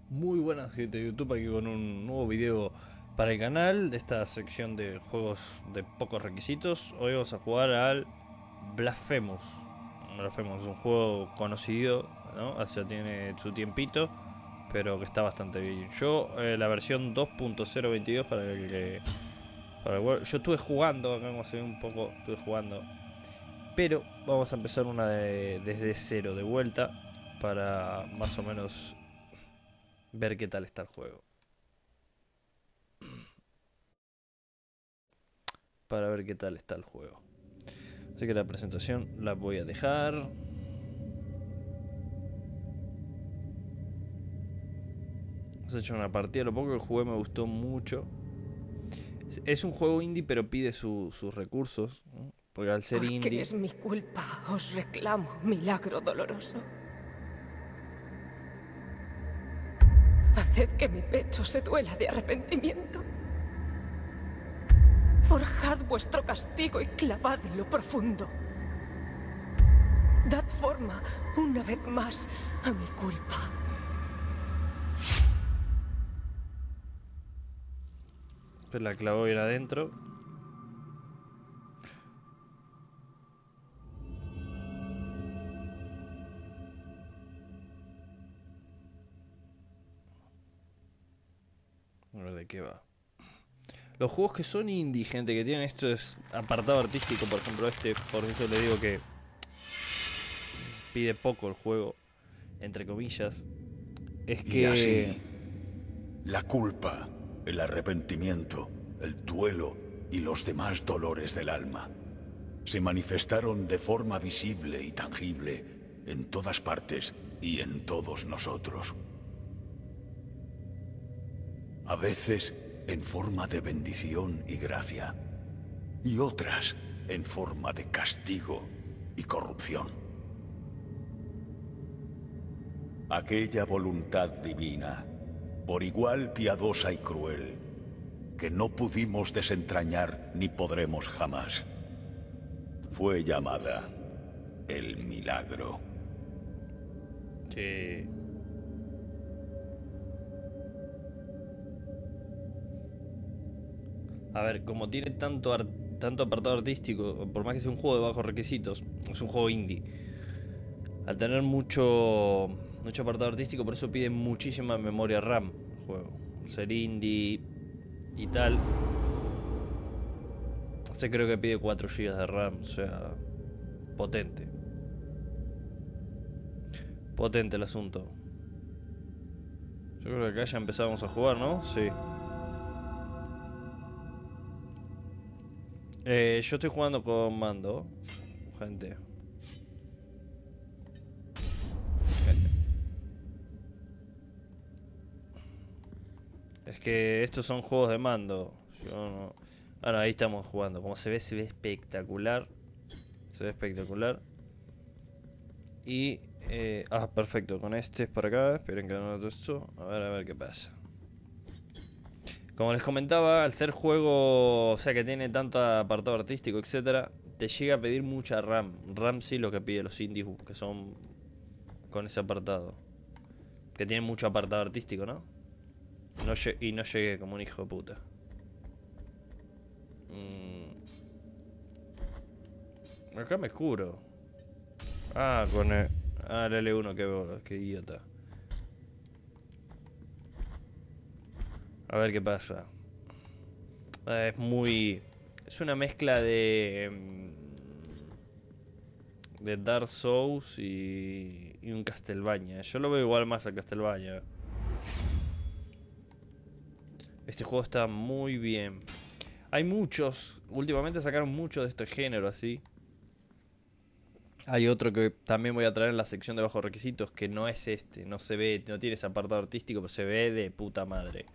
Muy buenas gente de YouTube, aquí con un nuevo video para el canal de esta sección de juegos de pocos requisitos. Hoy vamos a jugar al Blasphemous. Blasphemous es un juego conocido, ¿no? Ya tiene su tiempito, pero que está bastante bien. Yo la versión 2.022 para el que... yo estuve jugando, acá como se ve un poco, estuve jugando. Pero vamos a empezar una desde cero, de vuelta, para más o menos ver qué tal está el juego. Para ver qué tal está el juego. Así que la presentación la voy a dejar. Hemos hecho una partida, lo poco que jugué me gustó mucho. Es un juego indie, pero pide sus recursos, ¿no? Porque al ser Porque indie... es mi culpa, os reclamo, milagro doloroso. Haced que mi pecho se duela de arrepentimiento. Forjad vuestro castigo y clavadlo profundo. Dad forma, una vez más, a mi culpa. Se la clavó bien adentro. A ver de qué va. Los juegos que son indie, gente, que tienen esto es apartado artístico, por ejemplo este, por eso le digo que pide poco el juego, entre comillas, es que... Y así, la culpa, el arrepentimiento, el duelo y los demás dolores del alma se manifestaron de forma visible y tangible en todas partes y en todos nosotros. A veces en forma de bendición y gracia, y otras en forma de castigo y corrupción. Aquella voluntad divina, por igual piadosa y cruel, que no pudimos desentrañar ni podremos jamás, fue llamada el milagro. Sí. A ver, como tiene tanto apartado artístico, por más que sea un juego de bajos requisitos, es un juego indie. Al tener mucho apartado artístico, por eso pide muchísima memoria RAM el juego. Al ser indie y tal, este creo que pide 4 GB de RAM, o sea, potente. Potente el asunto. Yo creo que acá ya empezamos a jugar, ¿no? Sí. Yo estoy jugando con mando, gente. Es que estos son juegos de mando. Yo no... Bueno, ahí estamos jugando. Como se ve espectacular. Se ve espectacular. Y... perfecto. Con este es para acá. Esperen que no noto esto. A ver qué pasa. Como les comentaba, al ser juego, o sea que tiene tanto apartado artístico, etcétera, te llega a pedir mucha RAM. RAM sí lo que pide los indies que son con ese apartado. Que tienen mucho apartado artístico, ¿no? Y no llegué como un hijo de puta. Acá me curo. Ah, con el... Ah, el L1, qué idiota. A ver qué pasa. Es muy... Es una mezcla de Dark Souls y un Castlevania. Yo lo veo igual más a Castlevania. Este juego está muy bien. Hay muchos. Últimamente sacaron muchos de este género así. Hay otro que también voy a traer en la sección de bajos requisitos, que no es este. No se ve, no tiene ese apartado artístico, pero se ve de puta madre.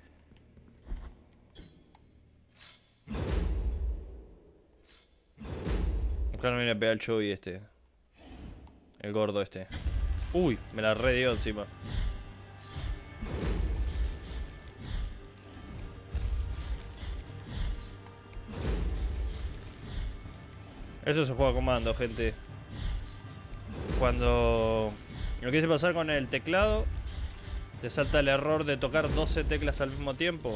Acá no viene a pegar el Chovy este. El gordo este. Uy, me la re dio encima. Eso se juega con mando, gente. Cuando lo quise pasar con el teclado, Te salta el error de tocar 12 teclas al mismo tiempo.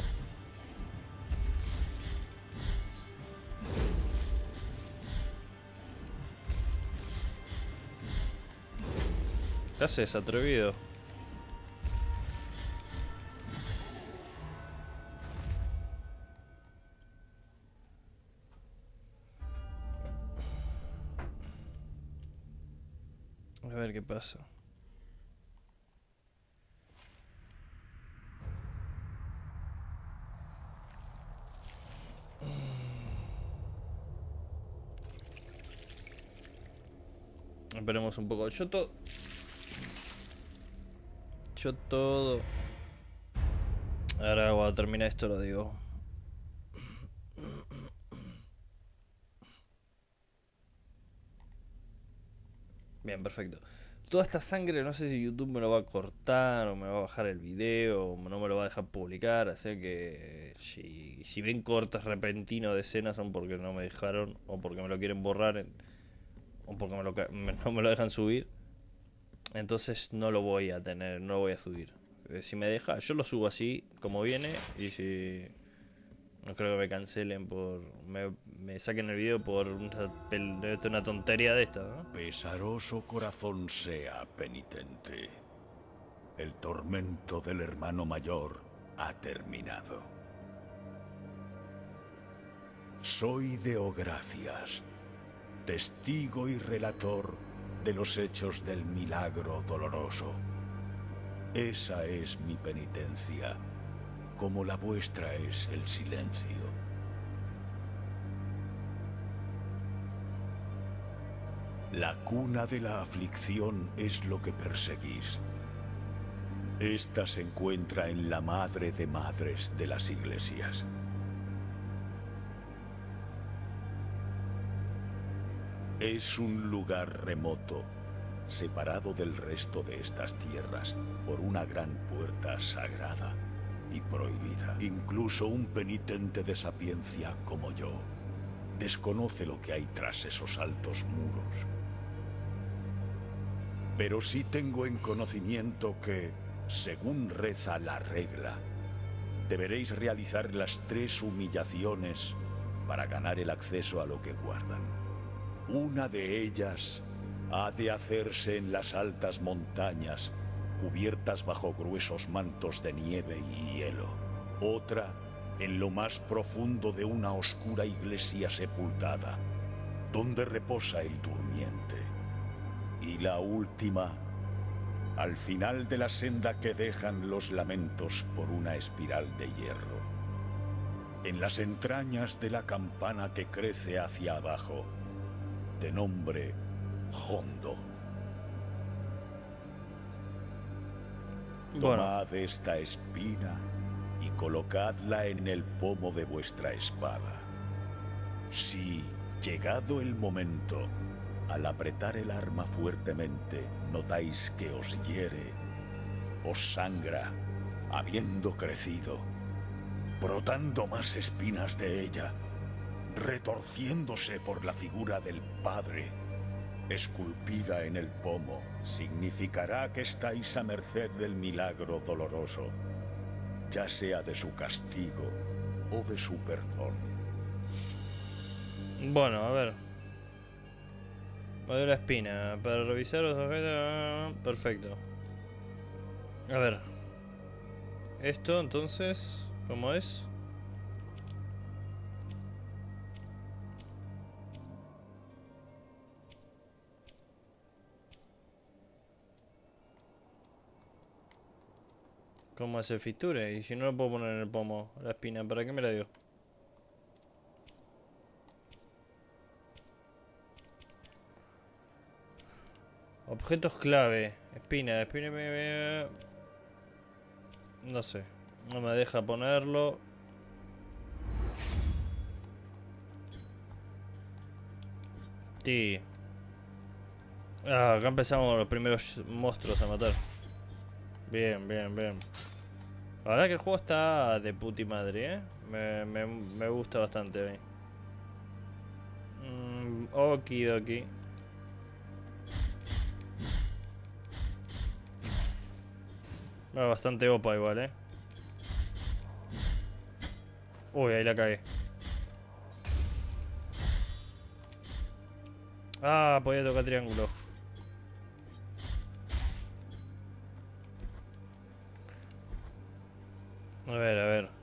¿Qué haces, atrevido? A ver qué pasa. Esperemos un poco. Yo todo. Ahora cuando termine esto lo digo. Bien, perfecto. Toda esta sangre, no sé si YouTube me lo va a cortar o me va a bajar el video o no me lo va a dejar publicar. Así que si ven cortes repentinos de escenas son porque no me dejaron o porque me lo quieren borrar o porque no me lo dejan subir. Entonces no lo voy a tener, no lo voy a subir. Si me deja, yo lo subo así como viene. Y si no creo que me cancelen por... Me saquen el video por una tontería de esta, ¿no? Pesaroso corazón sea, penitente. El tormento del hermano mayor ha terminado. Soy Deogracias, testigo y relator de los hechos del milagro doloroso. Esa es mi penitencia, como la vuestra es el silencio. La cuna de la aflicción es lo que perseguís. Esta se encuentra en la madre de madres de las iglesias. Es un lugar remoto, separado del resto de estas tierras por una gran puerta sagrada y prohibida. Incluso un penitente de sapiencia como yo desconoce lo que hay tras esos altos muros. Pero sí tengo en conocimiento que, según reza la regla, deberéis realizar las 3 humillaciones para ganar el acceso a lo que guardan. Una de ellas ha de hacerse en las altas montañas, cubiertas bajo gruesos mantos de nieve y hielo. Otra, en lo más profundo de una oscura iglesia sepultada, donde reposa el durmiente. Y la última, al final de la senda que dejan los lamentos por una espiral de hierro. En las entrañas de la campana que crece hacia abajo, de nombre Hondo. Tomad esta espina y colocadla en el pomo de vuestra espada. Si, llegado el momento, al apretar el arma fuertemente, notáis que os hiere, os sangra, habiendo crecido, brotando más espinas de ella, retorciéndose por la figura del Padre, esculpida en el pomo, significará que estáis a merced del milagro doloroso, ya sea de su castigo o de su perdón. Bueno, a ver. Madera espina. Para revisar los objetos... Perfecto. A ver. Esto, entonces... ¿Cómo es? ¿Cómo hace fixture? Y si no lo puedo poner en el pomo, la espina, ¿para qué me la dio? Objetos clave. Espina. No sé. No me deja ponerlo. Sí. Ah, acá empezamos los primeros monstruos a matar. Bien. La verdad que el juego está de puti madre, ¿eh? Me gusta bastante a mí. Okidoki. Ah, bastante opa igual, Uy, ahí la cagué. Ah, podía tocar triángulo. A ver, a ver.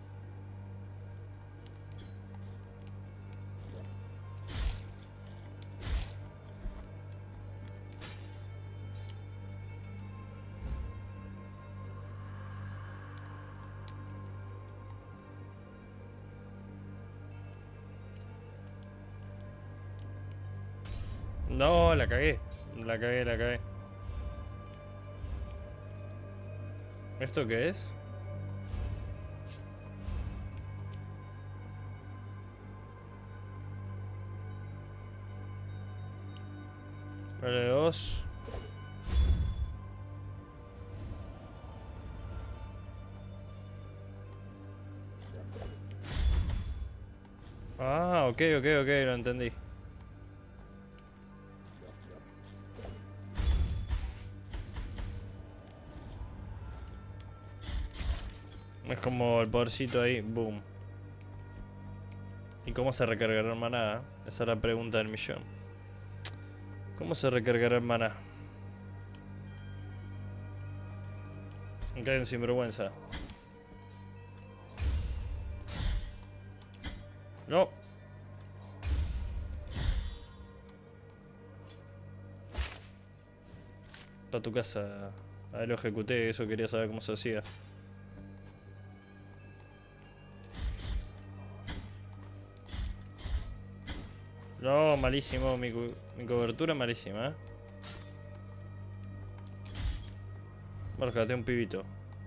No, la cagué. La cagué, la cagué. ¿Esto qué es? Vale, 2. Ah, ok, ok, ok, lo entendí. Es como el podercito ahí, boom. ¿Y cómo se recargará el maná? Esa es la pregunta del millón. ¿Cómo se recargará el maná? Cae un sinvergüenza. No. Para tu casa. Ahí lo ejecuté, eso quería saber cómo se hacía. No, malísimo, mi cobertura es malísima, Márcate un pibito.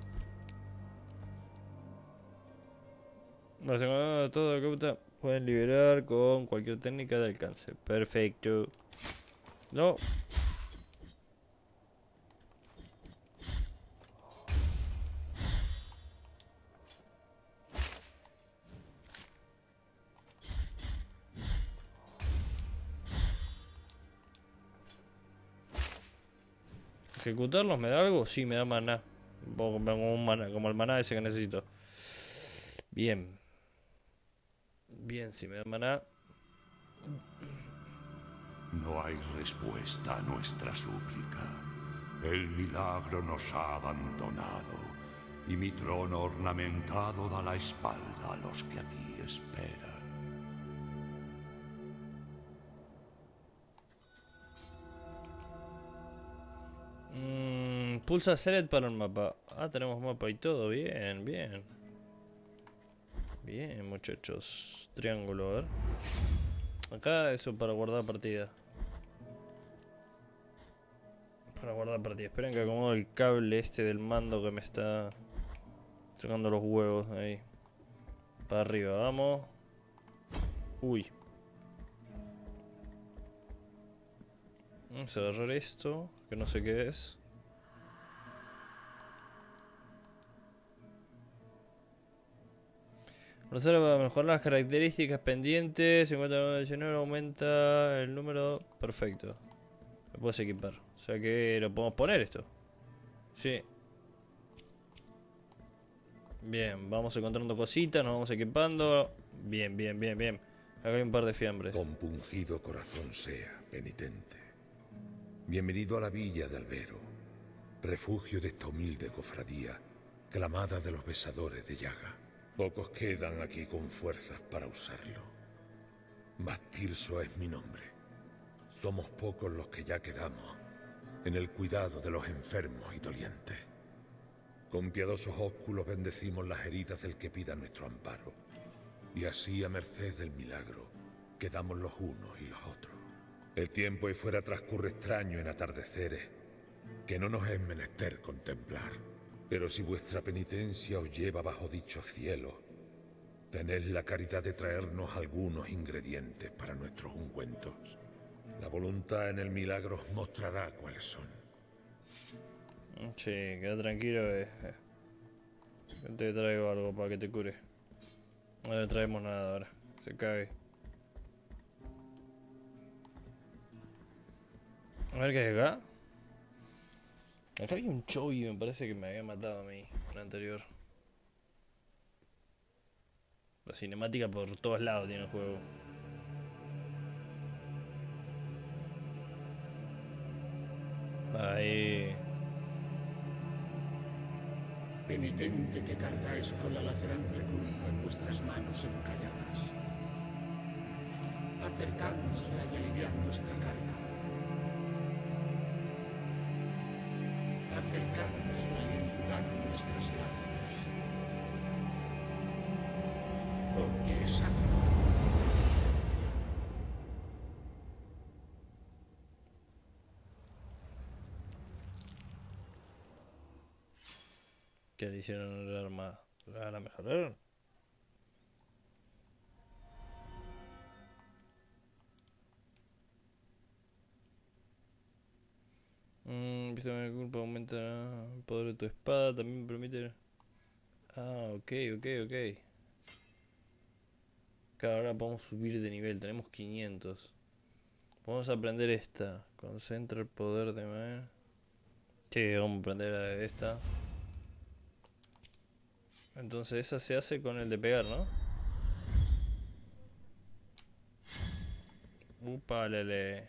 Todo lo que pueden liberar con cualquier técnica de alcance. Perfecto. No. ¿Ejecutarlos me da algo? Sí, me da maná. Como un maná, como el maná ese que necesito. Bien. Bien, si me da maná. No hay respuesta a nuestra súplica. El milagro nos ha abandonado, y mi trono ornamentado da la espalda a los que aquí esperan. Pulsa Select para el mapa. Ah, tenemos mapa y todo. Bien, bien. Bien, muchachos. Triángulo, a ver. Acá eso para guardar partida. Para guardar partida. Esperen que acomodo el cable este del mando que me está tocando los huevos ahí. Para arriba, vamos. Uy. Vamos a agarrar esto, que no sé qué es. Para mejorar las características pendientes, 50 aumenta el número. Perfecto. Lo puedes equipar. O sea que lo podemos poner esto. Sí. Bien, vamos encontrando cositas, nos vamos equipando. Bien, bien, bien, bien. Acá hay un par de fiambres. Compungido corazón sea, penitente. Bienvenido a la villa de Albero, refugio de esta humilde cofradía, clamada de los besadores de llaga. Pocos quedan aquí con fuerzas para usarlo. Bastirso es mi nombre. Somos pocos los que ya quedamos en el cuidado de los enfermos y dolientes. Con piadosos ósculos bendecimos las heridas del que pida nuestro amparo. Y así, a merced del milagro, quedamos los unos y los otros. El tiempo ahí fuera transcurre extraño en atardeceres, que no nos es menester contemplar. Pero si vuestra penitencia os lleva bajo dicho cielo, tened la caridad de traernos algunos ingredientes para nuestros ungüentos. La voluntad en el milagro os mostrará cuáles son. Sí, queda tranquilo. Te traigo algo para que te cure. No le traemos nada ahora. Se cae. A ver qué hay acá. Acá había un Chovy, me parece que me había matado a mí en el anterior. La cinemática por todos lados tiene el juego. Ahí. Penitente que cargáis con la lacerante culpa en vuestras manos encalladas. Acercárnosla y aliviar nuestra carga. Acercárnosla y enjugar nuestras lágrimas. Porque es santo. ¿Qué le hicieron el arma? ¿La mejoraron? Empieza a culpa, aumenta el poder de tu espada, también permite... Ah, ok. Claro, ahora podemos subir de nivel, tenemos 500. Vamos a aprender esta. Concentra el poder de man. Sí, vamos a aprender esta. Entonces esa se hace con el de pegar, ¿no? Upa, lele.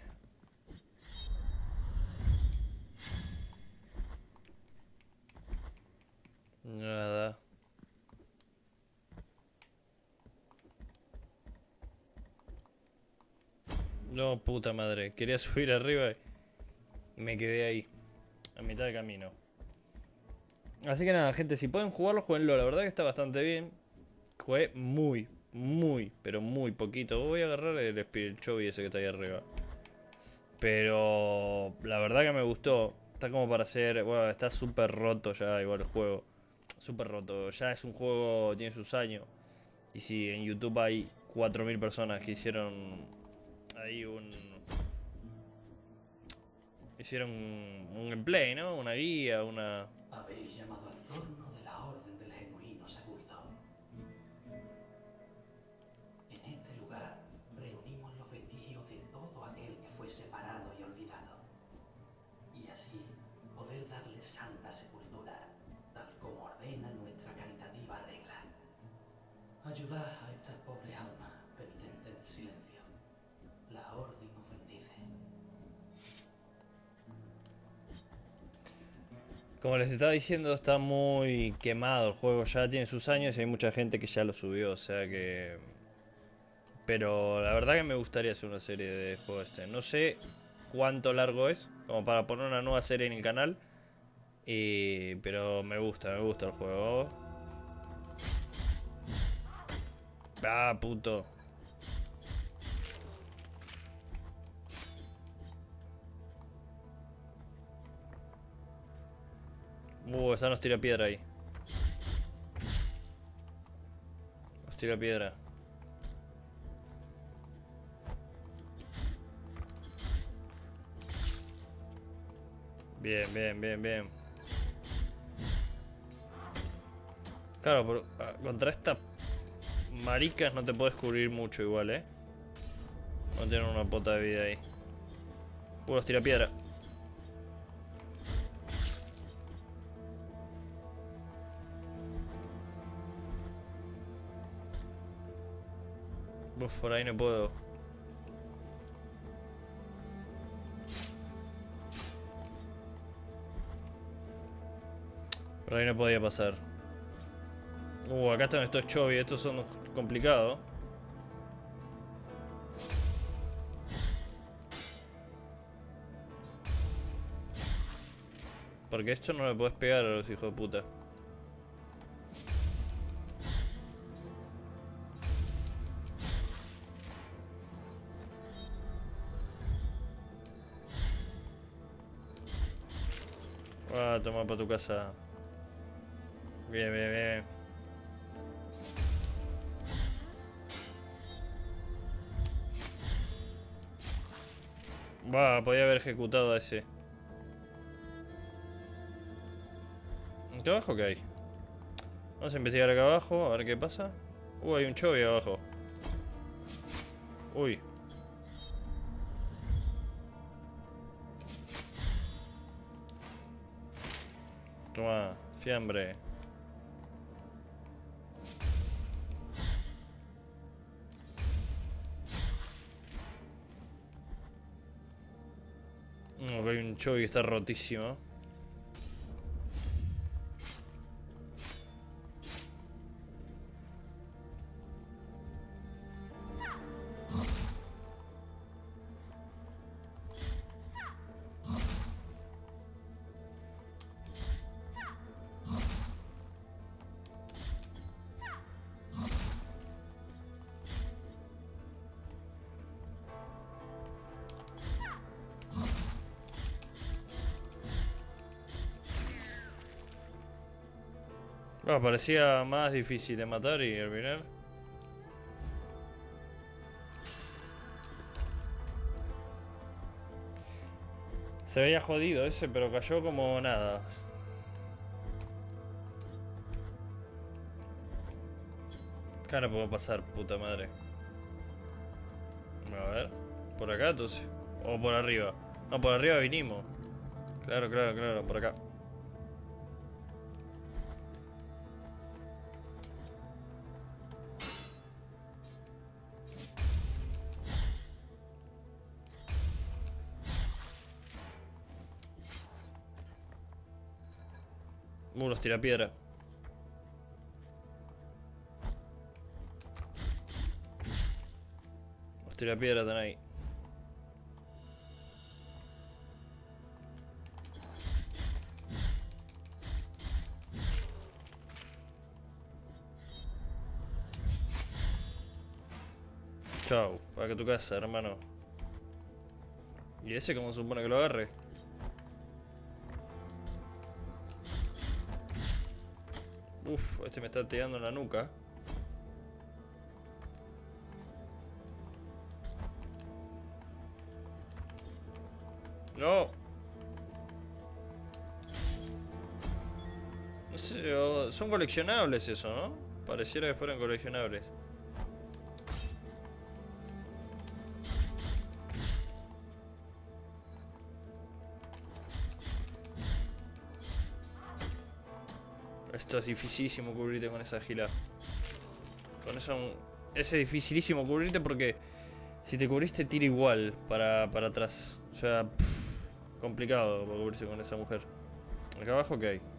Nada. No, puta madre. Quería subir arriba y me quedé ahí. A mitad de camino. Así que nada, gente, si pueden jugarlo, jueguenlo. La verdad que está bastante bien. Jugué pero muy poquito. Voy a agarrar el Chovy ese que está ahí arriba. Pero la verdad que me gustó. Está como para hacer... Bueno, está súper roto ya igual el juego. Súper roto. Ya es un juego, tiene sus años. Y si en YouTube hay 4000 personas que hicieron ahí hicieron un gameplay, ¿no? Una guía, una... Habéis llamado al torno de la Orden del Genuino Sepulto. En este lugar reunimos los vestigios de todo aquel que fue separado y olvidado. Y así poder darle santa sepultura, tal como ordena nuestra caritativa regla. Ayudad a estas pobres almas penitentes del silencio. La Orden os bendice. Como les estaba diciendo, está muy quemado el juego, ya tiene sus años y hay mucha gente que ya lo subió, o sea que... Pero la verdad que me gustaría hacer una serie de juego este. No sé cuánto largo es, como para poner una nueva serie en el canal. Pero me gusta el juego. Ah, puto. Esa nos tira piedra ahí. Nos tira piedra. Bien. Claro, pero contra estas maricas no te puedes cubrir mucho igual, No tienen una pota de vida ahí. Los tira piedra. Uf, por ahí no puedo. Por ahí no podía pasar. Acá están estos Chovy, estos son complicados. Porque esto no le podés pegar a los hijos de puta. Toma para tu casa. Bien. Podía haber ejecutado a ese. ¿Qué abajo qué hay? Vamos a investigar acá abajo, a ver qué pasa. Hay un Chovy abajo. Uy. Toma, fiambre. No, que hay un Choy que está rotísimo. Parecía más difícil de matar y al final. Se veía jodido ese, pero cayó como nada. Cara puedo pasar, puta madre. A ver. Por acá entonces. O por arriba. No, por arriba vinimos. Claro, claro, claro, por acá. Los tirapiedra. Los tirapiedra están ahí. Chau, para que tu casa, hermano. ¿Y ese cómo se supone que lo agarre? Uf, este me está tirando en la nuca. No. No sé, son coleccionables eso, ¿no? Pareciera que fueran coleccionables. Esto es dificilísimo cubrirte con esa gila. Con eso es dificilísimo cubrirte porque si te cubriste tira igual para atrás. O sea, complicado para cubrirse con esa mujer. Acá abajo, ¿qué hay?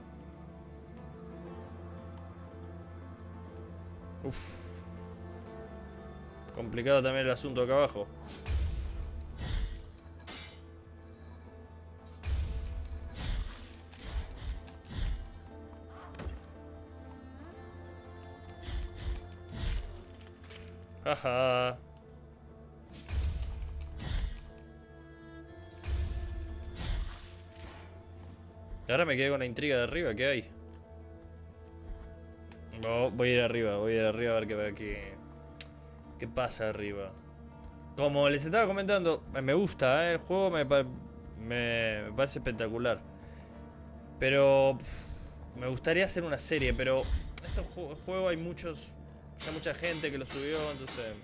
Uff. Complicado también el asunto acá abajo. Jaja. Ahora me quedé con la intriga de arriba, ¿qué hay? No, voy a ir arriba a ver qué pasa arriba. Como les estaba comentando, me gusta, el juego me parece espectacular. Pero me gustaría hacer una serie, pero este juego hay mucha gente que lo subió, entonces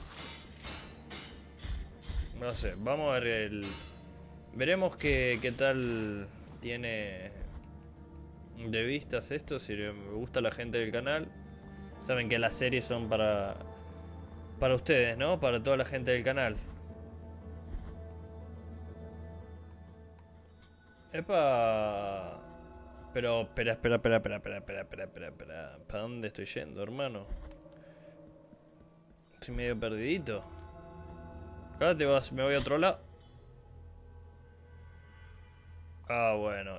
no sé, vamos a ver veremos qué tal tiene de vistas esto, si me gusta la gente del canal. Saben que las series son para ustedes, ¿no? Para toda la gente del canal. Epa. Pero, espera. ¿Para dónde estoy yendo, hermano? Estoy medio perdidito. Acá te vas, me voy a otro lado. Ah, bueno,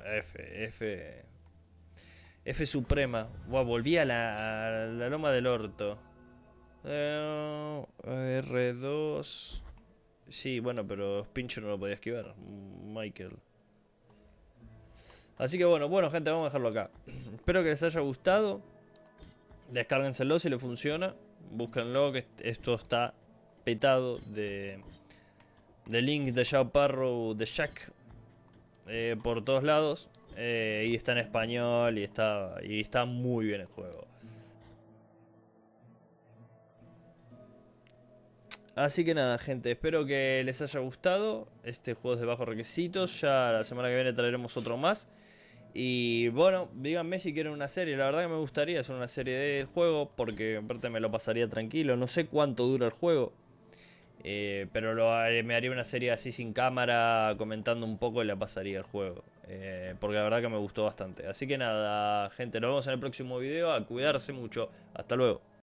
F suprema. Wow, volví a la loma del orto. R2. Sí, bueno, pero pincho no lo podía esquivar. Michael. Así que bueno, gente, vamos a dejarlo acá. Espero que les haya gustado. Descárguenselo si les funciona. Búsquenlo, que esto está petado de Link, de Jack Sparrow, de Jack. Por todos lados. Y está en español y está muy bien el juego. Así que nada, gente, espero que les haya gustado. Este juego es de bajos requisitos. Ya la semana que viene traeremos otro más. Y bueno, díganme si quieren una serie. La verdad que me gustaría hacer una serie del juego, porque aparte me lo pasaría tranquilo. No sé cuánto dura el juego, pero me haría una serie así sin cámara, comentando un poco y la pasaría el juego. Porque la verdad que me gustó bastante. Así que nada, gente, nos vemos en el próximo video. A cuidarse mucho. Hasta luego.